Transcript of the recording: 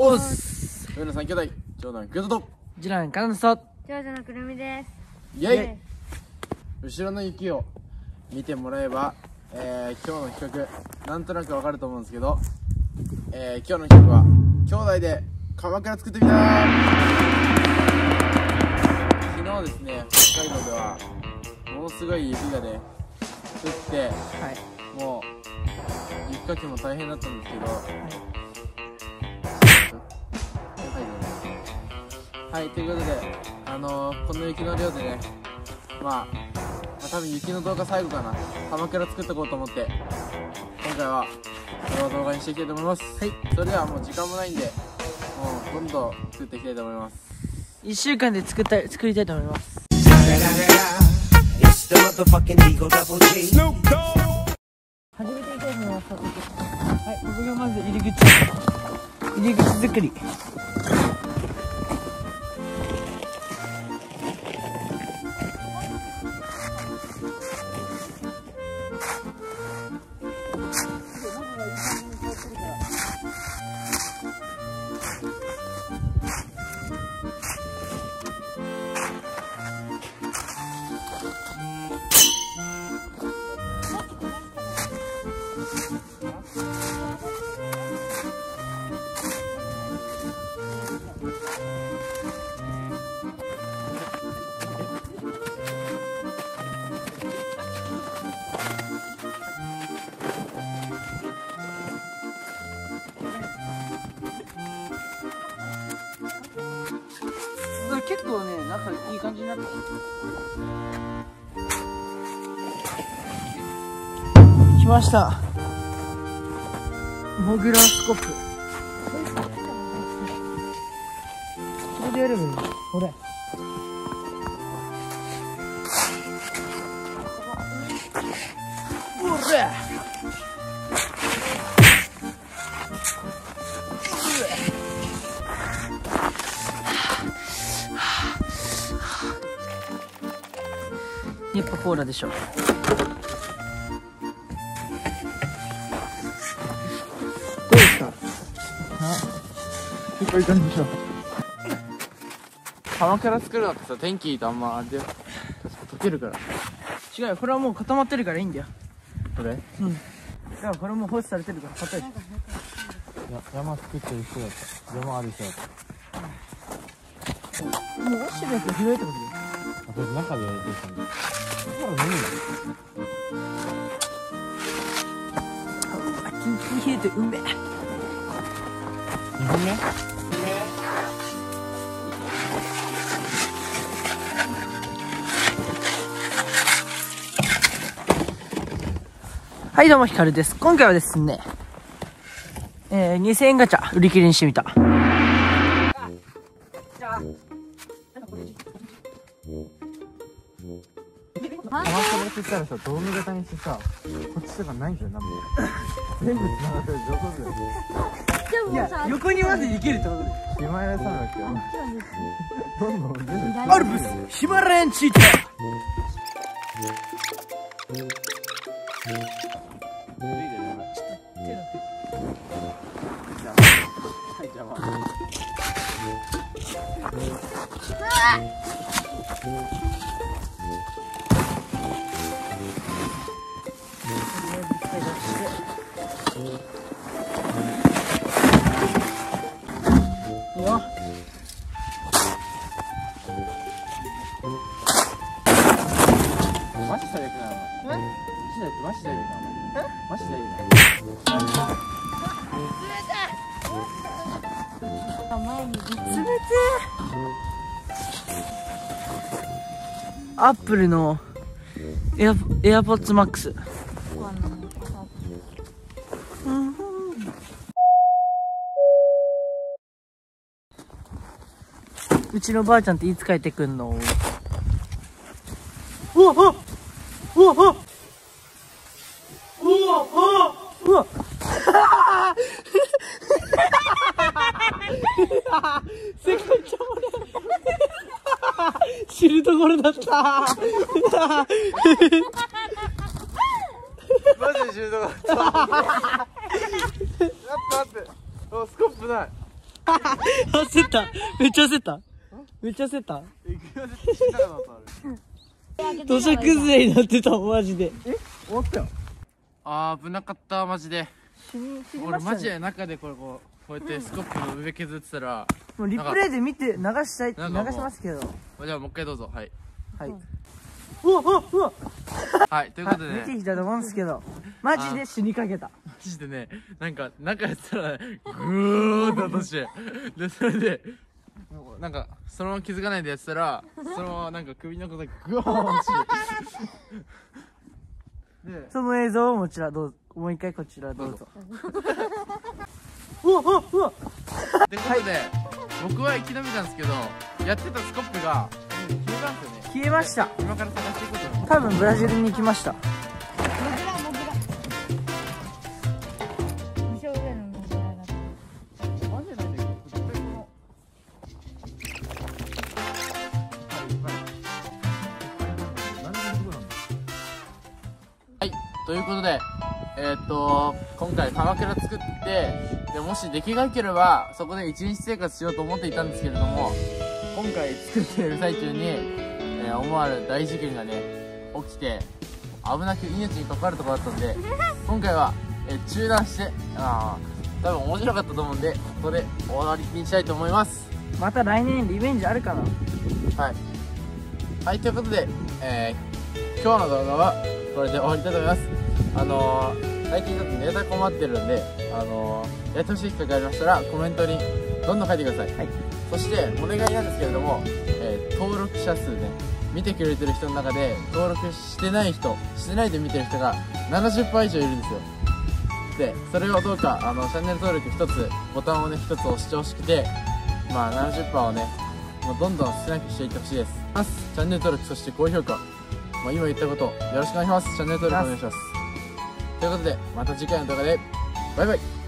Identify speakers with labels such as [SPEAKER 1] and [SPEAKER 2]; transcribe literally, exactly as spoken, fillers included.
[SPEAKER 1] おっす。上野三兄弟、長男京都と
[SPEAKER 2] 次男カナダと
[SPEAKER 3] 長女のくるみです。
[SPEAKER 1] イエイ。後ろの雪を見てもらえば、えー、今日の企画なんとなくわかると思うんですけど、えー、今日の企画は兄弟で鎌倉作ってみた。昨日ですね、北海道ではものすごい雪がね降って、はい、もう雪かきも大変だったんですけど、はいはい、ということで、あのー、この雪の量でね、まあ、まあ、多分雪の動画最後かな、鎌倉作っておこうと思って、今回はこれを動画にしていきたいと思います。はい、それではもう時間もないんで、もうどんどん作っていきたいと思います。
[SPEAKER 2] いっしゅうかんで作った作りたいと思います。始めていきたいと思います。はい、ここがまず入り口入り口作り。結構ね、中いい感じになってきました。モグラスコップ。それでやればいいの。これ。おれ。やっぱコーラでしょ。どうですか？あ、結構いい感じでしょ。
[SPEAKER 1] 鎌倉作るのってさ、天気いいとあんまあれだよ、溶けるから。
[SPEAKER 2] 違うよ、これはもう固まってるからいいんだよ。
[SPEAKER 1] これ？
[SPEAKER 2] うん。だからこれも放置されてるから硬い。いや、
[SPEAKER 1] 山作ってる人だった。山ある人だった。
[SPEAKER 2] もう落ちてるやつが拾えってことだよ。
[SPEAKER 1] あ、これ中でやりてる感じ。ほら、飲むんだ。
[SPEAKER 2] あ、キンキン冷えてうめえ。
[SPEAKER 1] にほんめ？
[SPEAKER 2] はい、どうもひかるです。今回はですね、えー、にせんえんガチャ売り切りにしてみた。
[SPEAKER 1] 鎌倉って言ったらさ、ドーム型にしてさ、こっちとかないんじゃん、なんも全部繋がってる上手だよ。
[SPEAKER 2] いや、横にまで行けるってことで
[SPEAKER 1] ヒマラヤさんだっけ？どんどん全部
[SPEAKER 2] アルプスヒマラヤンチーター。いいよ。
[SPEAKER 1] マジ最悪だな。え？マジ最悪だな。え？マジ最悪だな。
[SPEAKER 3] 前に
[SPEAKER 2] 冷てー。アップルのエアエアポッツマックス。うちのばあちゃんっていつ帰ってくんの？うわっうわっうわっうわっうわっ世界ちゃもね知るところだったマ
[SPEAKER 1] ジで知るところだった待って待って、おスコップない。
[SPEAKER 2] 焦った。めっちゃ焦った。めっちゃ焦った。土砂崩れになってたもん、マジで。え終わったよ。
[SPEAKER 1] あー危なかったマジで。
[SPEAKER 2] 死に死に
[SPEAKER 1] 俺
[SPEAKER 2] ましたね。
[SPEAKER 1] マジで中でこれこうこうやってスコップの上削ってたら
[SPEAKER 2] もうリプレイで見て流したい、流
[SPEAKER 1] なんかもう
[SPEAKER 2] しますけど。
[SPEAKER 1] じゃあもう一回どうぞ。はい
[SPEAKER 2] はい。うわうわうわ。
[SPEAKER 1] はいということで
[SPEAKER 2] 見て
[SPEAKER 1] ね
[SPEAKER 2] きたと思うんですけど、マジで死にかけた。
[SPEAKER 1] マジでねなんか中やったらグーって落としてでそれでもうなんかそのまま気づかないでやってたらそのままなんか首のことグワーン落ちで
[SPEAKER 2] その映像をこちらどうぞ。もう一回こちらどうぞ。うわうわうわ。
[SPEAKER 1] ってことで、僕は生き延びたんですけどやってたスコップが消えたんですよね。
[SPEAKER 2] 消えました。
[SPEAKER 1] 今から探していこうと思います。
[SPEAKER 2] 多分ブラジルに行きました。
[SPEAKER 3] モグラモグラ二章上のモグラだった
[SPEAKER 1] マジでなんだけど絶対このはいということでえー、っと今回鎌倉作ってでもし出来が良ければそこで一日生活しようと思っていたんですけれども今回作っている最中に、えー、思わぬ大事件がね起きて危なく命に関わるところだったんで今回は、えー、中断してあ多分面白かったと思うんでここで終わりにしたいと思います。
[SPEAKER 2] また来年リベンジあるかな。
[SPEAKER 1] はいはいということで、えー、今日の動画はこれで終わりたいと思います。あのー、最近ちょっとネタ困ってるんで、あのー、やってほしい企画がありましたらコメントにどんどん書いてください。はい、そしてお願いなんですけれども、えー、登録者数ね見てくれてる人の中で登録してない人してないで見てる人が ななじゅっパーセント 以上いるんですよ。でそれをどうかあのチャンネル登録一つボタンをね一つ押してほしくてまあ ななじゅっパーセント をねもうどんどん少なくしていってほしいです。チャンネル登録そして高評価、まあ、今言ったことよろしくお願いします。チャンネル登録お願いします。ということでまた次回の動画でバイバイ。